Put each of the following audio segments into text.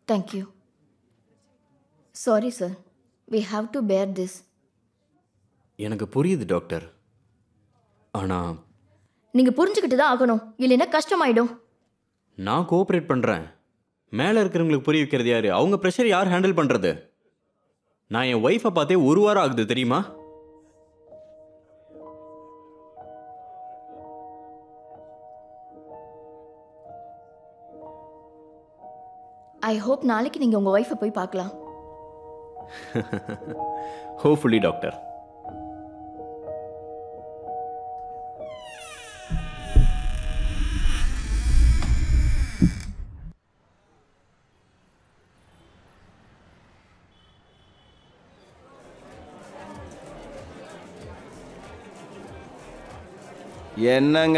Thank you. Sorry sir, we have to bear this. எனக்கு புரியுது doctor, ஆனால் நீங்கள் புரிஞ்சுக்கிட்டு தான் ஆகணும், இல்லைன்னா கஷ்டமாயிடும். நான் கோஆப்ரேட் பண்ணுறேன். மேலே இருக்கிறவங்களுக்கு புரிய வைக்கிறது யார்? அவங்க ப்ரெஷர் யார் ஹேண்டில் பண்ணுறது? நான் என் ஒய்ஃபை பார்த்தே 1 வாரம் ஆகுது தெரியுமா? ஐ ஹோப் நாளைக்கு நீங்கள் உங்கள் ஒய்ஃபை போய் பார்க்கலாம். Hopefully doctor. என்னங்க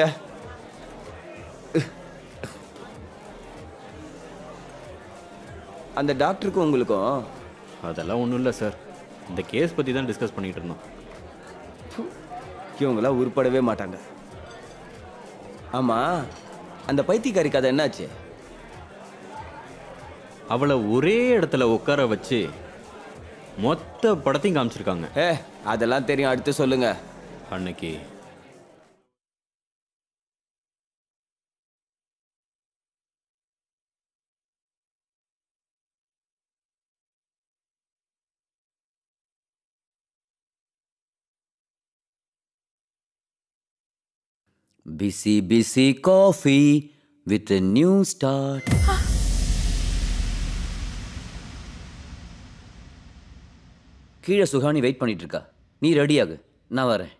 அந்த டாக்டருக்கும் உங்களுக்கும்? அதெல்லாம் ஒன்றும் இல்லை சார், இந்த கேஸ் பற்றி தான் டிஸ்கஸ் பண்ணிகிட்டு இருந்தோம். இவங்களாம் உருப்படவே மாட்டாங்க. ஆமாம், அந்த பைத்தியக்காரி கதை என்னாச்சு? அவளை ஒரே இடத்துல உட்கார வச்சு மொத்த படத்தையும் காமிச்சிருக்காங்க. அதெல்லாம் தெரியும், அடுத்து சொல்லுங்க. அன்னைக்கு busy busy coffee with a new start. கீழே சுகானி வெயிட் பண்ணிட்டு இருக்கா, நீ ரெடியாகு, நான் வரேன்.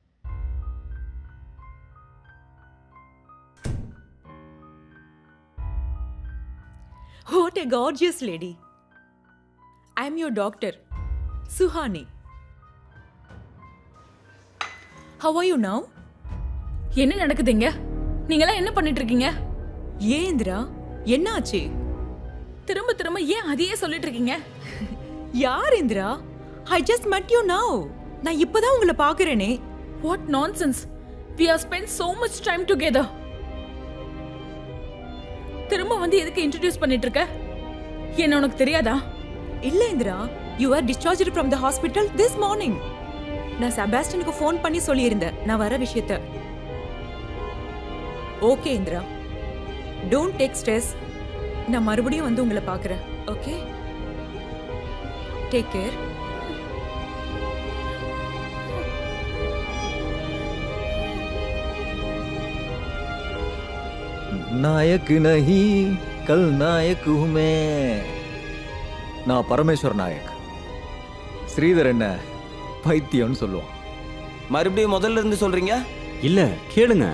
What a gorgeous lady. I am your doctor, Suhani. How are you now? என்ன நடக்குதுங்க? நீங்களாம் என்ன பண்ணிட்டு இருக்கீங்க? ஏன் இந்திரா, என்ன ஆச்சு? திரும்ப திரும்ப ஏன் அதையே சொல்லிட்டு இருக்கீங்க? யார் Indira? I just met you now. நான் இப்பதான் உங்களை பார்க்கறேனே. What nonsense. We have spent so much time together. திரும்ப வந்து எதுக்கு இன்ட்ரோ듀ce பண்ணிட்டு இருக்க? என்ன உனக்கு தெரியாதா? இல்ல Indira, you were discharged from the hospital this morning. நான் செபாஸ்டினுக்கு ஃபோன் பண்ணி சொல்லியிருந்தேன் நான் வர விஷயத்தை. Okay Indira, don't take stress. நான் மறுபடியும் வந்து உங்களை பார்க்குறேன். Okay, take care. नायक नहीं कल नायक हूं मैं. நான் பரமேஸ்வர் நாயக். ஸ்ரீதர் என்ன பைத்தியம்னு சொல்லுவான். மறுபடியும் முதல்ல இருந்து சொல்றீங்க? இல்ல, கேளுங்க.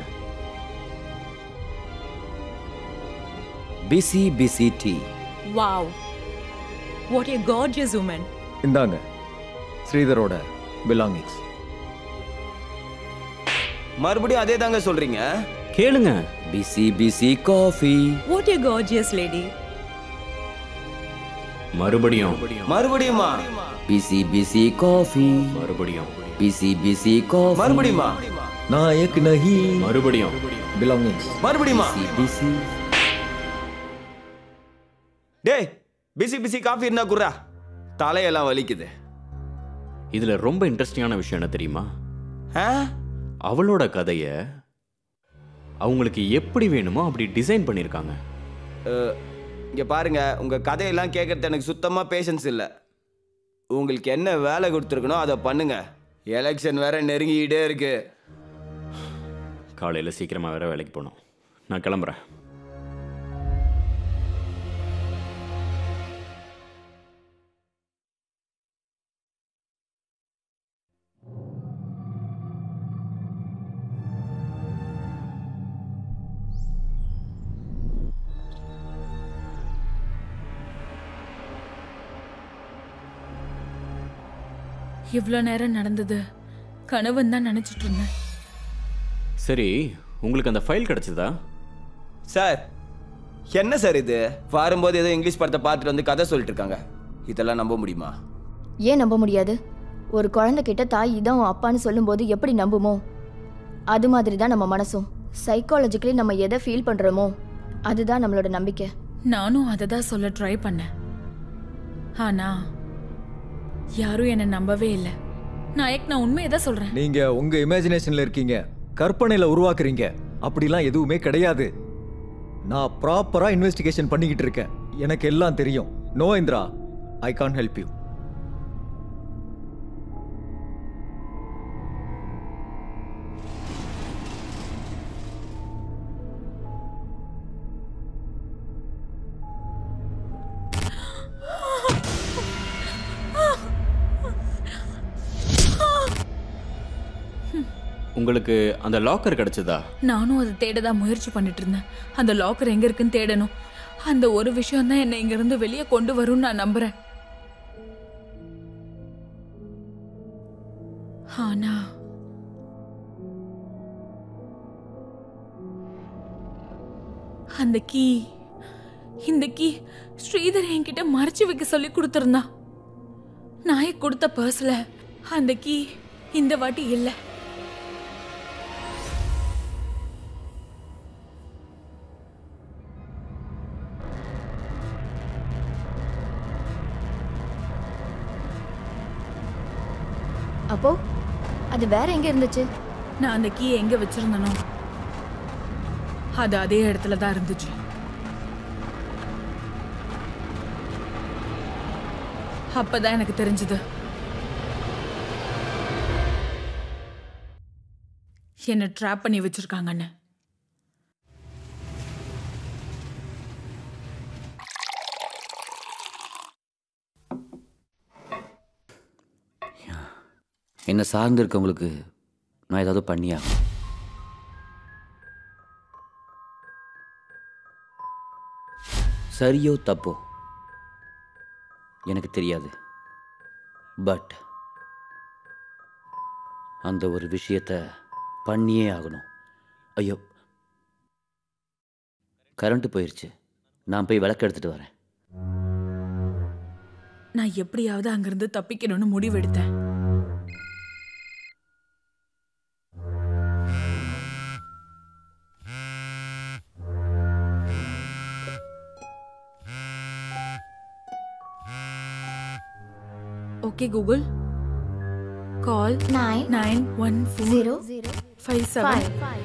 busy busy tea. Wow, what a gorgeous woman. இந்தாங்க ஸ்ரீதரோட பிலாங்கிங்ஸ். மறுபடியும் அதே தாங்க சொல்றீங்க? கேளுங்க. busy busy coffee. What a gorgeous lady. மறுபடியும் மறுபடியுமா? busy busy coffee. மறுபடியும் busy busy coffee. மறுபடியுமா? நாயக் நஹி. மறுபடியும் பிலாங்கிங்ஸ். மறுபடியுமா? busy. டேய், பிசி பிசி காஃபி இருந்தா குறா, தலையெல்லாம் வலிக்குது. இதுல ரொம்ப இன்ட்ரெஸ்டிங்கான விஷயம் என்ன தெரியுமா? அவளோட கதைய அவங்களுக்கு எப்படி வேணுமோ அப்படி டிசைன் பண்ணிருக்காங்க. இங்க பாருங்க, உங்க கதையெல்லாம் கேட்கறது எனக்கு சுத்தமா பேஷன்ஸ் இல்லை. உங்களுக்கு என்ன வேலை கொடுத்துருக்கணும் அதை பண்ணுங்க. எலெக்ஷன் வேற நெருங்கிட்டே இருக்கு. காலையில சீக்கிரமா வேற வேலைக்கு போகணும். நான் கிளம்புறேன். இவ்வளோ நேரம் நடந்தது கனவுன்னு தான் நினைச்சிட்டு இருந்தேன். சரி, உங்களுக்கு அந்த ஃபைல் கிடைச்சதா? சார், என்ன சார் இது? வரும்போது ஏதோ இங்கிலீஷ் படத்தை பார்த்துட்டு வந்து கதை சொல்லிட்டு இருக்காங்க. இதெல்லாம் நம்ப முடியுமா? ஏன் நம்ப முடியாது? ஒரு குழந்தை கிட்ட தாய் இதான் அப்பான்னு சொல்லும்போது எப்படி நம்புமோ, அது மாதிரி தான் நம்ம மனசும். சைக்காலஜிக்கலி நம்ம எதை ஃபீல் பண்ணுறோமோ அதுதான் நம்மளோட நம்பிக்கை. நானும் அதை தான் சொல்ல ட்ரை பண்ணேன். ஆனா யாரும் என்ன நம்பவே இல்லை. நாயக், நான் உண்மையை தான் சொல்றேன். நீங்க உங்க இமேஜினேஷன்ல இருக்கீங்க, கற்பனையில உருவாக்குறீங்க. அப்படிலாம் எதுவுமே கிடையாது. நான் ப்ராப்பரா இன்வெஸ்டிகேஷன் பண்ணிக்கிட்டு இருக்கேன். எனக்கு எல்லாம் தெரியும். No Indira, I can't help you. உங்களுக்கு அந்த லாக்கர் கிடைச்சதா? நானும் அதை தேடதான் முயற்சி பண்ணிட்டு இருந்தேன். அந்த லாக்கர் எங்க இருக்குன்னு தேடணும். அந்த ஒரு விஷயம் தான் என்னை இங்க இருந்து வெளியே கொண்டு வரும்னு நான் நம்புறேன். ஆனா இந்த கீ ஸ்ரீதர் என்கிட்ட மறைச்சு வைக்க சொல்லி கொடுத்திருந்தா. நாயக் கொடுத்த பர்ஸ்ல அந்த கீ இந்த வாட்டி இல்லை. அப்போ அது வேற எங்க இருந்துச்சு? நான் அந்த கீ எங்க வச்சிருந்தனோ அது அதே இடத்துல தான் இருந்துச்சு. அப்பதான் எனக்கு தெரிஞ்சது என்ன ட்ராப் பண்ணி வச்சிருக்காங்கன்னு. என்னை சார்ந்து இருக்கவங்களுக்கு நான் ஏதாவது பண்ணியா? சரியோ தப்போ எனக்கு தெரியாது. பட் அந்த ஒரு விஷயத்தை பண்ணியே ஆகணும். ஐயோ, கரண்ட் போயிடுச்சு. நான் போய் விளக்கு எடுத்துட்டு வரேன். நான் எப்படியாவது அங்கிருந்து தப்பிக்கணும்னு முடிவெடுத்தேன். Okay, Google. Call 914-57.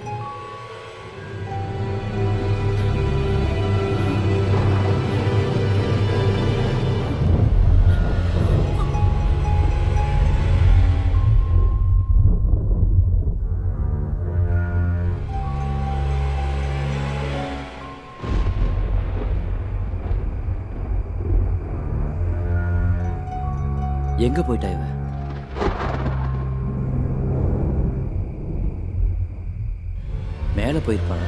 எங்க போயிட்டா இவ? மேல போயிருப்பாளா?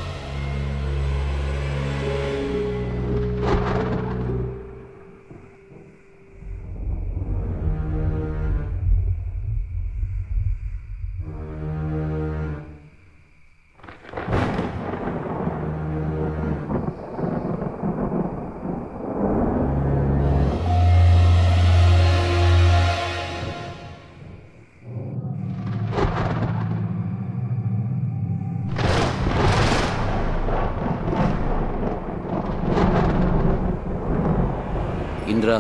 இந்திரா,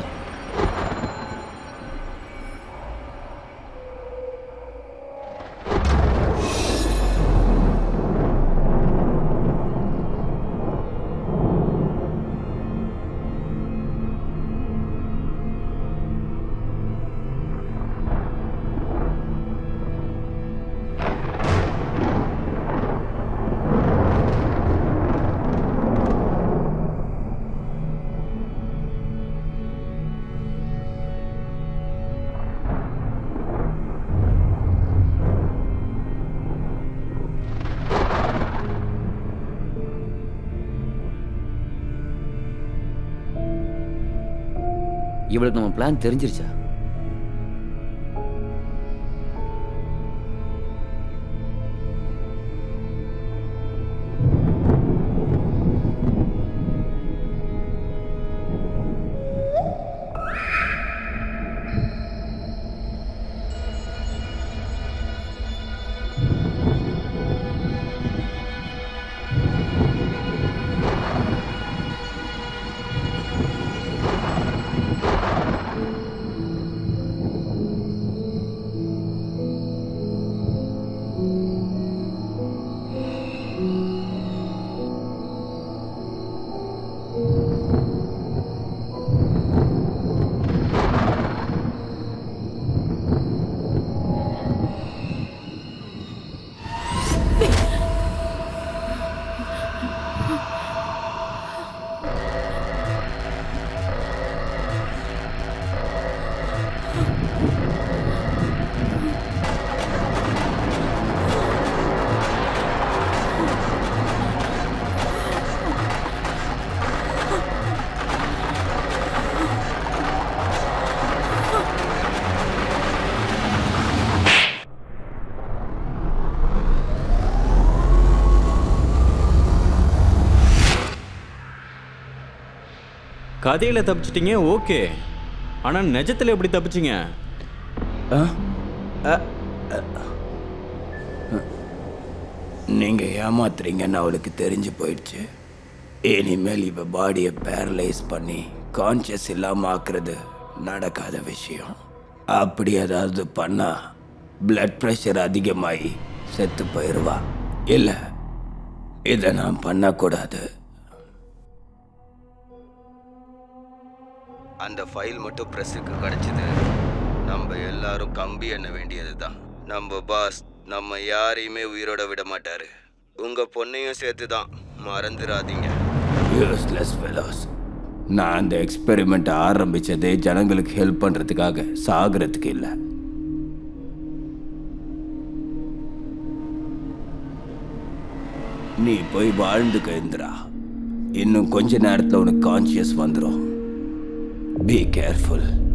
இவளுக்கு நம்ம பிளான் தெரிஞ்சிருச்சா? கதையில் தப்பிச்சிட்டீங்க ஓகே, ஆனால் நிஜத்தில் எப்படி தப்பிச்சிங்க? நீங்கள் ஏமாத்துறீங்கன்னு அவளுக்கு தெரிஞ்சு போயிடுச்சு. இனிமேல் இவ பாடியை பேரலைஸ் பண்ணி கான்சியஸ் இல்லாமல் ஆக்குறது நடக்காத விஷயம். அப்படி ஏதாவது பண்ணா பிளட் ப்ரெஷர் அதிகமாகி செத்து போயிடுவா. இல்லை, இதை நான் பண்ணக்கூடாது. அந்த ஃபைல் மட்டும் ப்ரெஸ்ஸுக்கு கிடைச்சது, நம்ம எல்லாரும் கம்பி எண்ண வேண்டியது தான். நம்ம பாஸ் நம்ம யாரையுமே உயிரோட விட மாட்டாரு. உங்க பொண்ணையும் சேர்த்து தான், மறந்துடாதீங்க. Useless fellows. நான் அந்த எக்ஸ்பெரிமெண்ட் ஆரம்பிச்சதே ஜனங்களுக்கு ஹெல்ப் பண்றதுக்காக, சாகிறதுக்கு இல்லை. நீ போய் வாழ்ந்துக்க இந்திரா. இன்னும் கொஞ்ச நேரத்தில் உனக்கு கான்சியஸ் வந்துடும். Be careful.